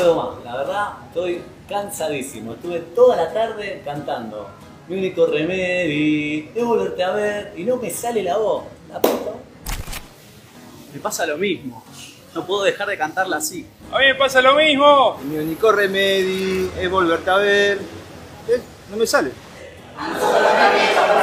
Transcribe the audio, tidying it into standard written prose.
puedo más, la verdad estoy cansadísimo. Estuve toda la tarde cantando Mi único remedio es volverte a ver y no me sale la voz. ¿La puta? Me pasa lo mismo. No puedo dejar de cantarla así. A mí me pasa lo mismo. Mi único remedio es volverte a ver. No me sale. Solo me